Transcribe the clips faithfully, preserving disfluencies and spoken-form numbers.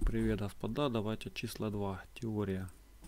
Привет, господа, давайте числа два. Теория.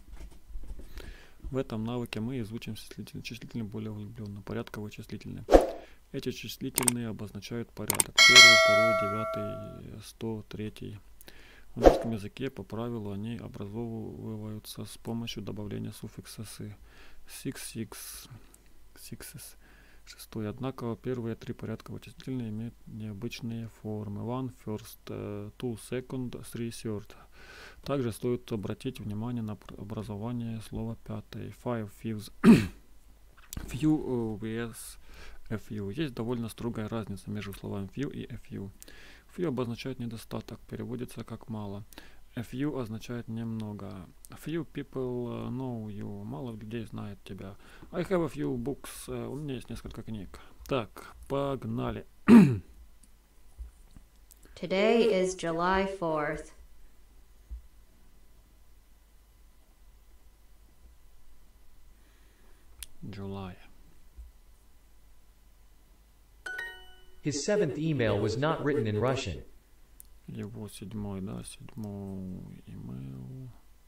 В этом навыке мы изучим числительные, числительные более углубленно, порядковые числительные. Эти числительные обозначают порядок. Первый, второй, девятый, сто, третий. В английском языке по правилу они образовываются с помощью добавления суффикса «сы». Six, six, sixes. Шестой. Однако первые три порядковые числительные имеют необычные формы. One, first, two, second, three, third. Также стоит обратить внимание на образование слова пятый. Five, fifth, few vs a few. Есть довольно строгая разница между словами few и a few. Few обозначает недостаток, переводится как мало. A few означает немного. A few people know you. Мало людей знает тебя. I have a few books. У меня есть несколько книг. Так, погнали. Today is July fourth. July. His seventh email was not written in Russian. Его седьмой, да, седьмой имейл.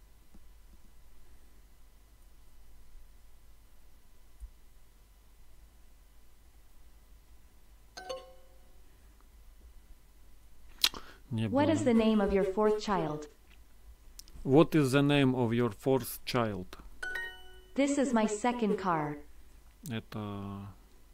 Не What было. is the name of your fourth child? What is the name of your fourth child? This is my second car. Это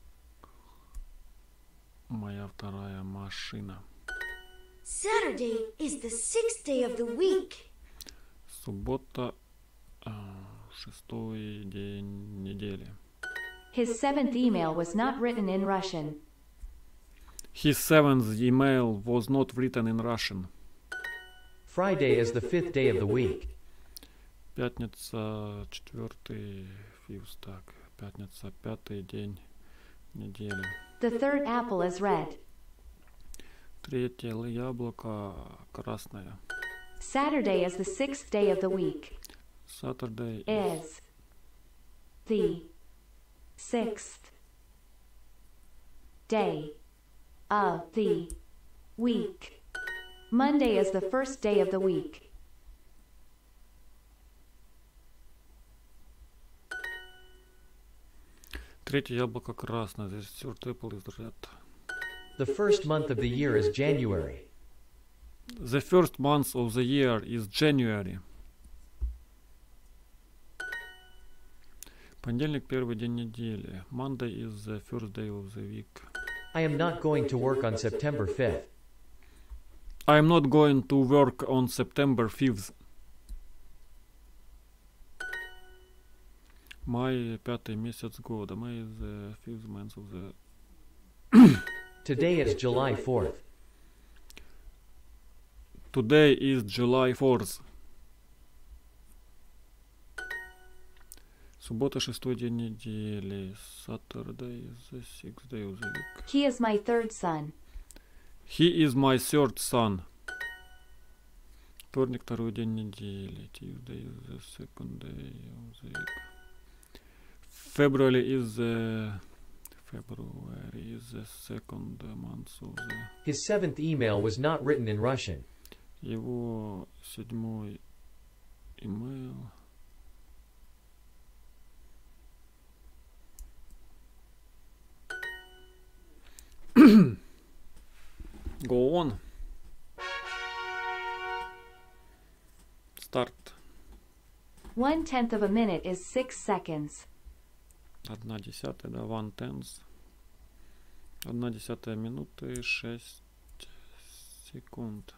моя вторая машина. Saturday is the sixth day of the week. Суббота, э, шестой день недели. His seventh email was not written in Russian. His seventh email was not written in Russian. Friday is the fifth day of the week. Пятница, четвертый, fifth, так, пятница, пятый день недели. The third apple is red. Третье яблоко красное. Saturday is the sixth day of the week. Saturday Is the sixth day of the week. Monday is the first day of the week. Третье яблоко красное. Здесь third apple is red. The first month of the year is January. The first month of the year is January. Понедельник, первый день недели. Monday is the first day of the week. I am not going to work on September fifth. I am not going to work on September fifth. Май, пятый месяц года. May is the fifth month of the... Today is July fourth. Today is July fourth. Суббота, шестой день недели. Saturday is the sixth day of the week. He is my third son. He is my third son. Вторник, второй день недели. Tuesday is the second day of the week. February is the... February is the second month of the... His seventh email was not written in Russian. Его седьмой имейл. Go on. Start. One tenth of a minute is six seconds. Одна десятая, да, one tenth. Одна десятая минуты, шесть секунд.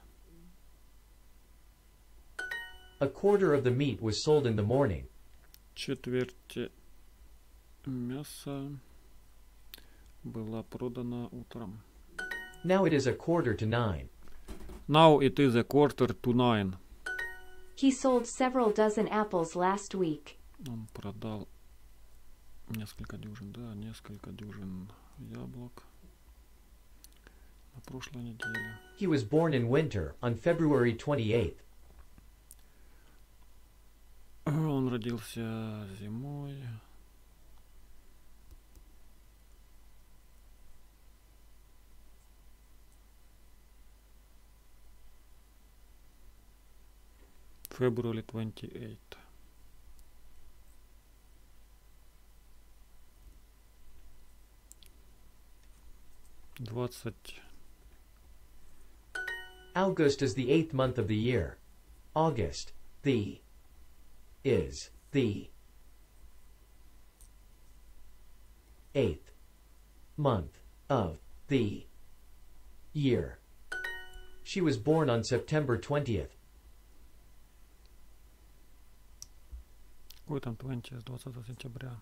A quarter of the meat was sold in the morning. Четверть мяса была продана утром. Now it is a quarter to nine. Now it is a quarter to nine. He sold several dozen apples last week. Он продал несколько дюжин, да, несколько дюжин яблок на прошлой неделе. He was born in winter on February twenty-eighth. Он родился зимой. February twenty-eighth. двадцать. August is the eighth month of the year. August, the, is, the, eighth, month, of, the, year. She was born on September twentieth. Какой там twentieth с двадцатого сентября?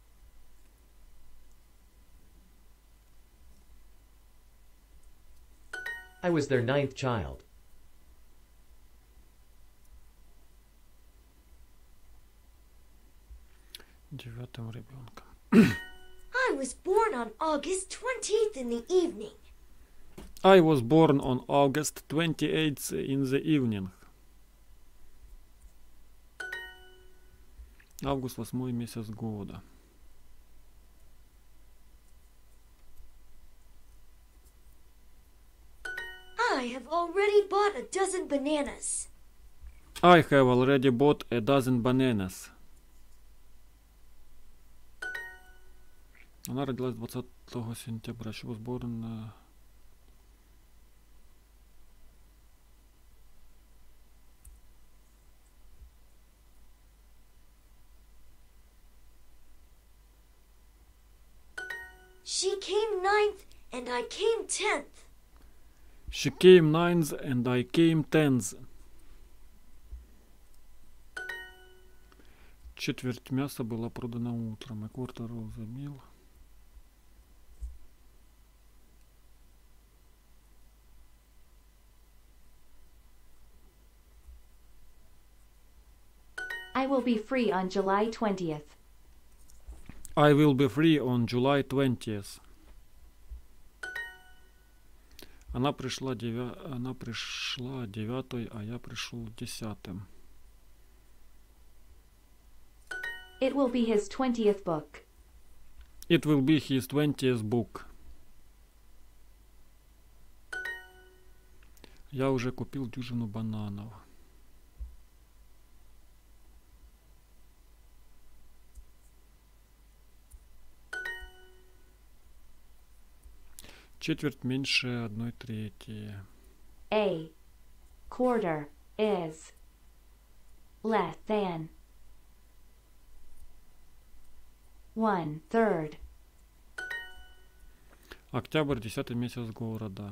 I was their ninth child. Девятым ребенком. I was born on August twentieth in the evening. I was born on August twenty-eighth in the evening. Август восьмой месяц года. I have already bought a dozen bananas. I have already bought a dozen bananas. Она родилась двадцатого сентября. She was born... Uh, She came ninth and I came tenth. She came ninth and I came tenth. Четверть мяса была продана утром. A quarter of the meal. I will be free on July twentieth. I will be free on July twentieth. Она пришла девя... Она пришла девятой, а я пришел десятым. It will be his twentieth book. It will be his twentieth book. Я уже купил дюжину бананов. Четверть меньше одной трети. A quarter is less than one third. Октябрь, десятый месяц города.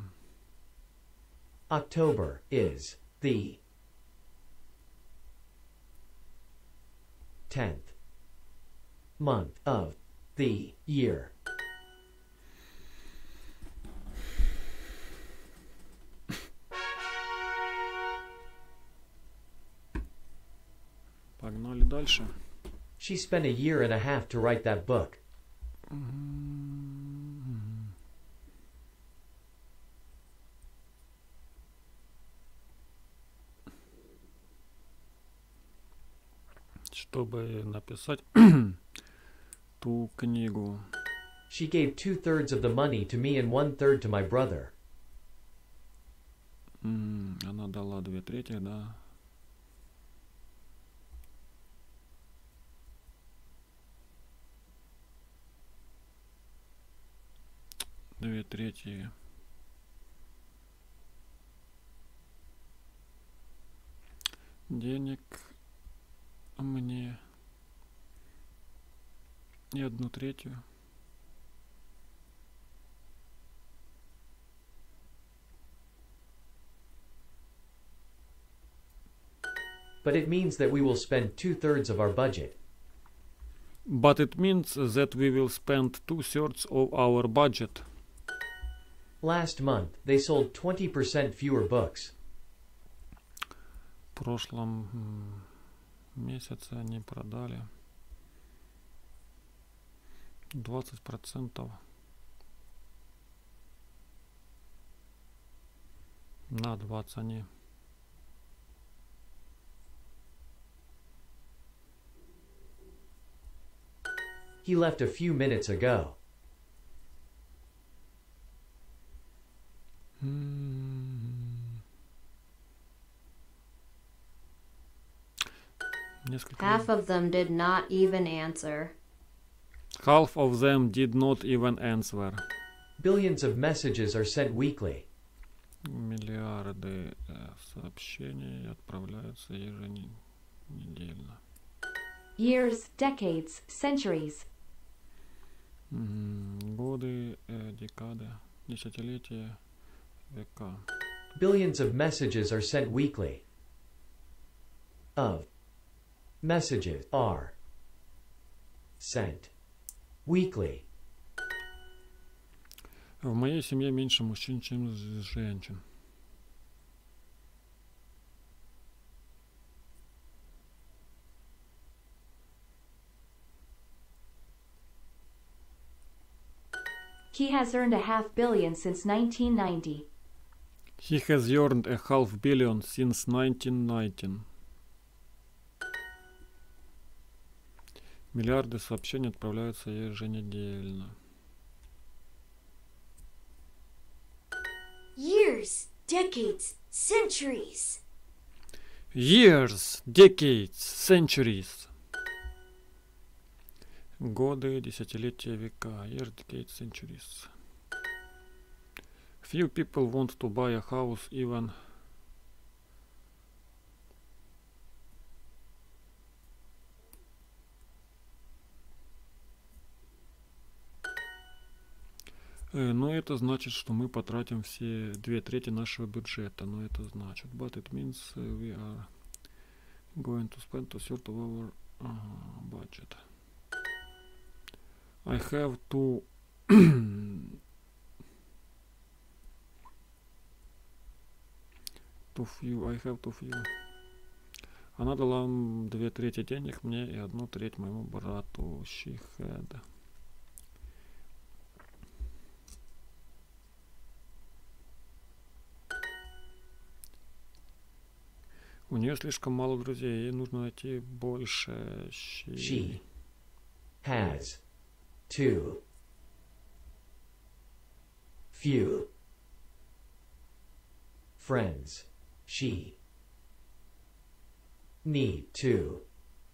October is the tenth month of the year. Погнали дальше. She spent a year and a half to write that book. Чтобы написать ту книгу. She gave two-thirds of the money to me and one-third to my brother. М, Она дала две трети, да. Две трети. Денег мне и одну третью. But it means that we will spend two-thirds of our budget. But it means that we will spend two-thirds of our budget. Last month, they sold twenty percent fewer books. В прошлом м, месяце они продали двадцать процентов на двадцать они. He left a few minutes ago. М. Несколько. Half of them did not even answer. Half of them did not even answer. Billions of messages are sent weekly. Миллиарды э, сообщений отправляются еженедельно. Years, decades, centuries. М, Годы, э, декады, десятилетия, века. Billions of messages are sent weekly. Of messages are sent weekly. В моей семье меньше мужчин, чем з- женщин. He has earned a half billion since nineteen ninety. He has earned a half billion since nineteen ninety. Миллиарды сообщений отправляются еженедельно. Years, decades, centuries. Years, decades, centuries. Годы, десятилетия, века. Years, decades, centuries. Few people want to buy a house even Э, Но это значит, что мы потратим все две трети нашего бюджета. Но это значит, but it means uh, we are going to spend a third of our uh, budget. I have to to few. I have to few. Она дала м, две трети денег мне и одну треть моему брату. She had. У нее слишком мало друзей, ей нужно найти больше. She, She has too few friends. She need to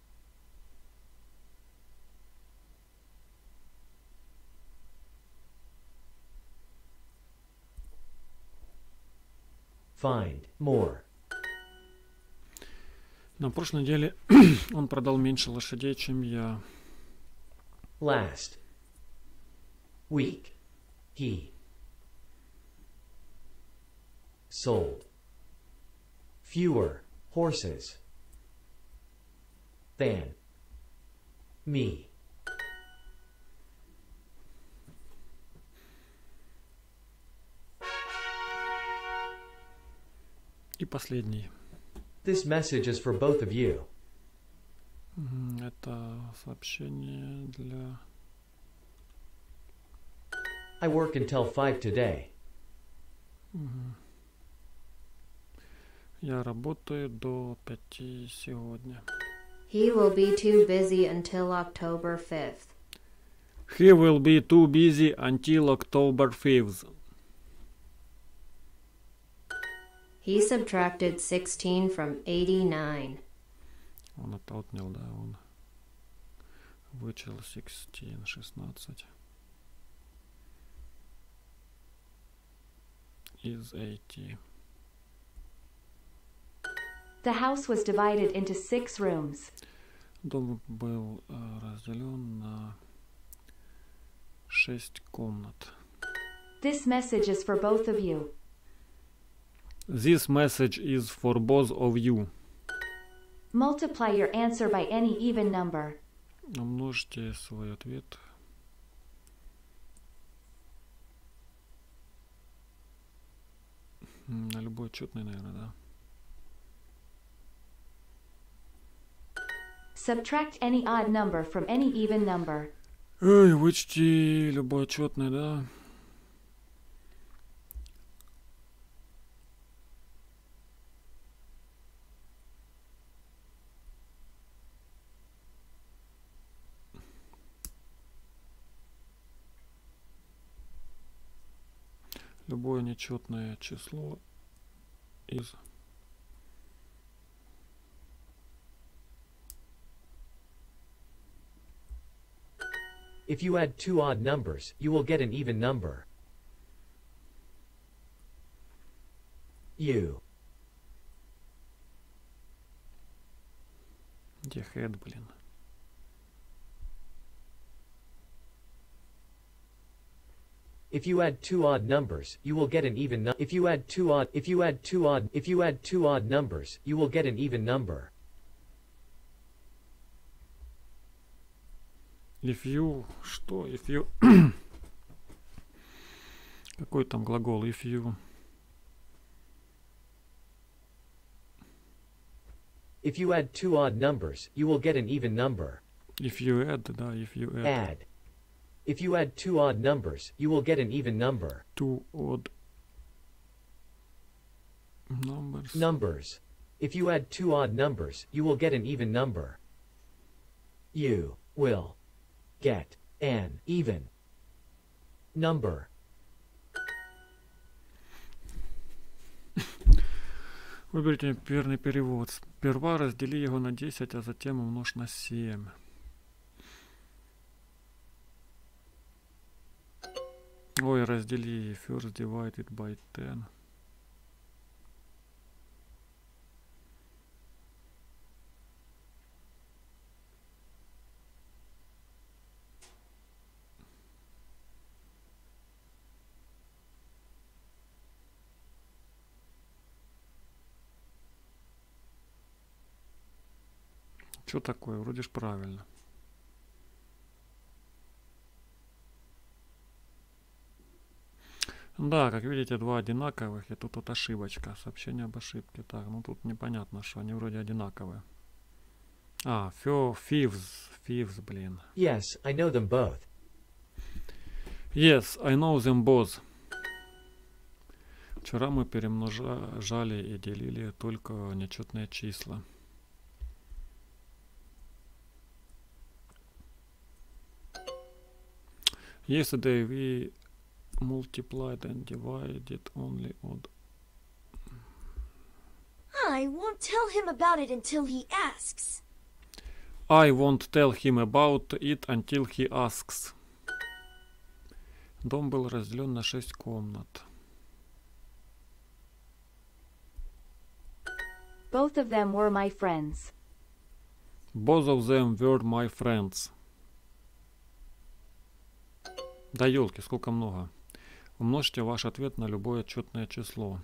find more. На прошлой неделе он продал меньше лошадей, чем я. Last week he sold fewer horses than me. И последний. This message is for both of you. Мгм, Это сообщение для... I work until five today. Мгм. Я работаю до пяти сегодня. He will be too busy until October fifth. He will be too busy until October fifth. He subtracted sixteen from eighty-nine. Он это отнял, да, он вычел шестнадцать, шестнадцать из eighty. The house was divided into six rooms. Дом был э, разделен на шесть комнат. This message is for both of you. This message is for both of you. Multiply your answer by any even number. Умножьте свой ответ на любой четный, наверное, да. Subtract any odd number from any even number. Ой, вычти любой четный, да. Любое нечетное число из If you add two odd numbers, you will get an even number. You. Где head, блин? If you add two odd numbers, you will get an even number. If you add two odd, if you add two odd, if you add two odd numbers, you will get an even number. If you, что? If you, какой там глагол? If you, If you add two odd numbers, you will get an even number. if you add, да, if you add Add. If you add two odd numbers, you will get an even number. two odd numbers. Numbers. If you add two odd numbers, you will get an even number. You will get an even number. Выберите верный перевод. Сперва раздели его на десять, а затем умножь на семь. Ой, раздели. First divided by ten. Что такое? Вроде ж правильно. Да, как видите, два одинаковых, и тут вот ошибочка. Сообщение об ошибке. Так, ну тут непонятно, что они вроде одинаковые. А, фё, fifths, fifths, блин. Yes, I know them both. Yes, I know them both. Вчера мы перемножали и делили только нечетные числа. Yesterday we multiplied and divided only odd. I won't tell him about it until he asks. I won't tell him about it until he asks. Дом был разделен на шесть комнат. Both of them were my friends. Both of them were my friends. Да елки, сколько много. Умножьте ваш ответ на любое четное число.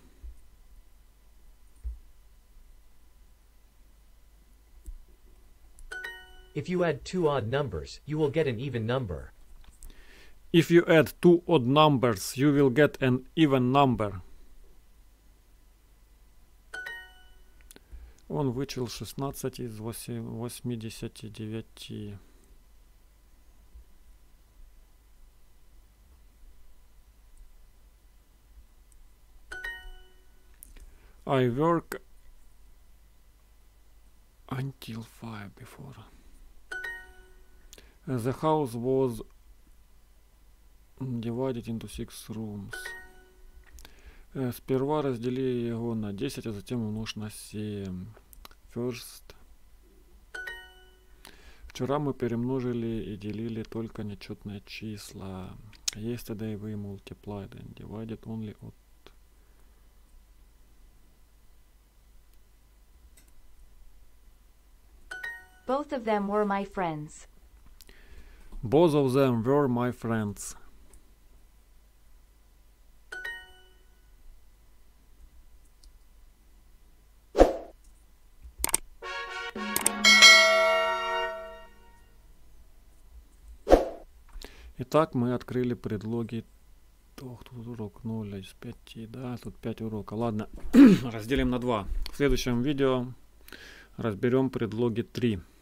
If you add two odd numbers, you will get an even number. If you add two odd numbers, you will get an even number. Он вычел шестнадцать из восьмидесяти девяти. I work until five before. The house was divided into six rooms. Сперва раздели его на десять, а затем умножь на семь. First. Вчера мы перемножили и делили только нечетные числа. Yesterday we multiplied and divided only odd. Both of them were my friends. Both of them were my friends. Итак, мы открыли предлоги. Ох, тут урок ноль из пяти, да, тут пять урока. Ладно, разделим на два. В следующем видео разберем предлоги три.